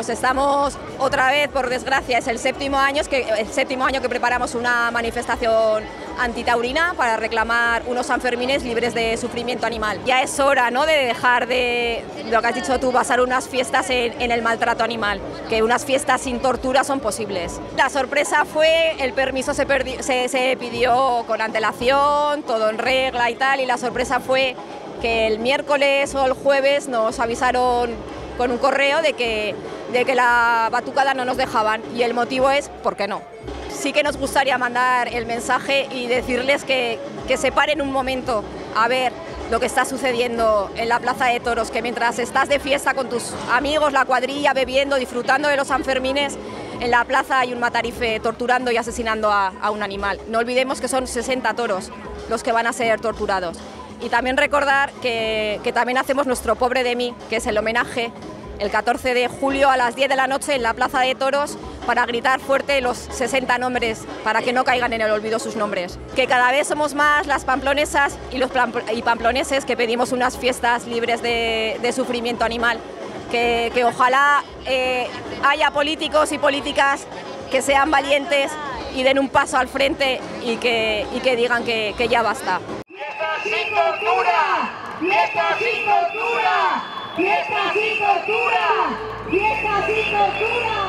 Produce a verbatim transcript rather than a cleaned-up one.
Pues estamos otra vez, por desgracia, es el séptimo año que, el séptimo año que preparamos una manifestación antitaurina para reclamar unos Sanfermines libres de sufrimiento animal. Ya es hora, ¿no?, de dejar de, lo que has dicho tú, basar unas fiestas en, en el maltrato animal, que unas fiestas sin tortura son posibles. La sorpresa fue, el permiso se, perdi, se, se pidió con antelación, todo en regla y tal, y la sorpresa fue que el miércoles o el jueves nos avisaron con un correo de que, de que la batucada no nos dejaban, y el motivo es ¿por qué no? Sí que nos gustaría mandar el mensaje y decirles que, que se paren un momento a ver lo que está sucediendo en la Plaza de Toros, que mientras estás de fiesta con tus amigos, la cuadrilla, bebiendo, disfrutando de los Sanfermines, en la plaza hay un matarife torturando y asesinando a, a un animal. No olvidemos que son sesenta toros los que van a ser torturados. Y también recordar que, que también hacemos nuestro Pobre de mí, que es el homenaje, el catorce de julio a las diez de la noche en la Plaza de Toros, para gritar fuerte los sesenta nombres, para que no caigan en el olvido sus nombres. Que cada vez somos más las pamplonesas y los y pamploneses que pedimos unas fiestas libres de, de sufrimiento animal. Que, que ojalá eh, haya políticos y políticas que sean valientes y den un paso al frente y que, y que digan que, que ya basta. ¡Fiesta sin tortura! ¡Fiesta sin tortura! ¡Fiesta sin tortura! ¡Fiesta sin tortura!